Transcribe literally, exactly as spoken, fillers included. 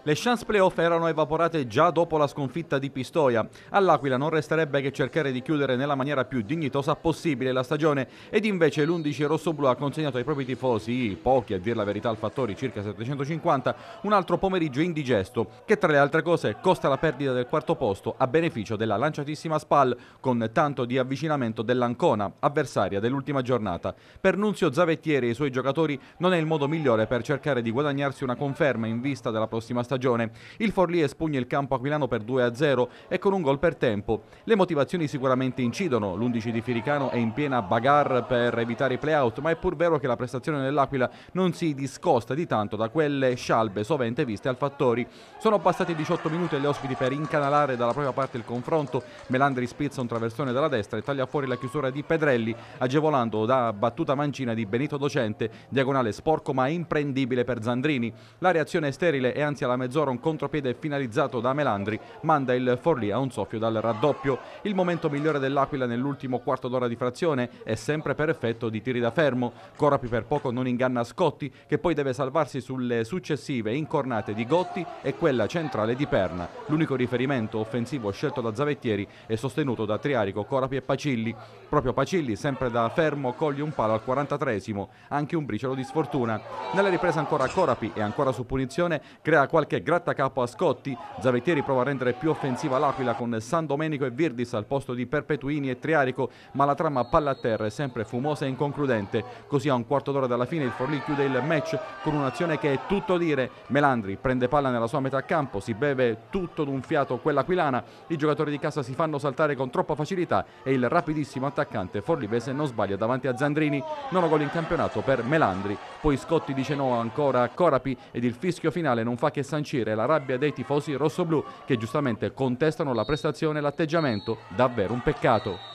Le chance playoff erano evaporate già dopo la sconfitta di Pistoia. All'Aquila non resterebbe che cercare di chiudere nella maniera più dignitosa possibile la stagione ed invece l'undici rossoblù ha consegnato ai propri tifosi, pochi a dir la verità al Fattori, circa settecentocinquanta, un altro pomeriggio indigesto che tra le altre cose costa la perdita del quarto posto a beneficio della lanciatissima Spal con tanto di avvicinamento dell'Ancona, avversaria dell'ultima giornata. Per Nunzio Zavettieri e i suoi giocatori non è il modo migliore per cercare di guadagnarsi una conferma in vista della prossima stagione. Il Forlì espugna il campo aquilano per due a zero e con un gol per tempo. Le motivazioni sicuramente incidono, l'undici di Firicano è in piena bagarre per evitare i play-out, ma è pur vero che la prestazione dell'Aquila non si discosta di tanto da quelle scialbe sovente viste al Fattori. Sono bastati diciotto minuti agli ospiti per incanalare dalla propria parte il confronto. Melandri spizza un traversone dalla destra e taglia fuori la chiusura di Pedrelli, agevolando da battuta mancina di Benito Docente, diagonale sporco ma imprendibile per Zandrini. La reazione è sterile e anzi alla mezz'ora un contropiede finalizzato da Melandri manda il Forlì a un soffio dal raddoppio. Il momento migliore dell'Aquila nell'ultimo quarto d'ora di frazione è sempre per effetto di tiri da fermo. Corapi per poco non inganna Scotti, che poi deve salvarsi sulle successive incornate di Gotti e quella centrale di Perna. L'unico riferimento offensivo scelto da Zavettieri è sostenuto da Triarico, Corapi e Pacilli. Proprio Pacilli, sempre da fermo, coglie un palo al quarantatreesimo, anche un briciolo di sfortuna. Nella ripresa ancora Corapi e ancora su punizione crea qualche grattacapo a Scotti. Zavettieri prova a rendere più offensiva l'Aquila con San Domenico e Virdis al posto di Perpetuini e Triarico, ma la trama palla a terra è sempre fumosa e inconcludente. Così a un quarto d'ora dalla fine il Forlì chiude il match con un'azione che è tutto dire. Melandri prende palla nella sua metà campo, si beve tutto d'un fiato quell'aquilana, i giocatori di casa si fanno saltare con troppa facilità e il rapidissimo attaccante forlivese non sbaglia davanti a Zandrini. Nono gol in campionato per Melandri, poi Scotti dice no ancora a Corapi ed il fischio finale non fa che sancire la rabbia dei tifosi rossoblù che giustamente contestano la prestazione e l'atteggiamento. Davvero un peccato.